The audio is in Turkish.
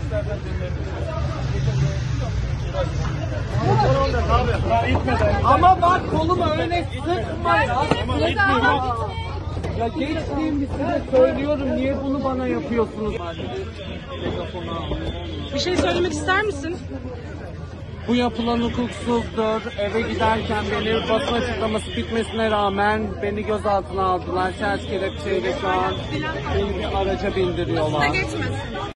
Ama bak koluma öyle sıkma ya. Ya geçtiğim bir size söylüyorum, niye bunu bana yapıyorsunuz? Bir şey söylemek ister misin? Bu yapılan hukuksuzdur. Eve giderken beni basın açıklaması bitmesine rağmen beni gözaltına aldılar. Ters kelepçeyle şu an beni bir araca bindiriyorlar. Geçmesin.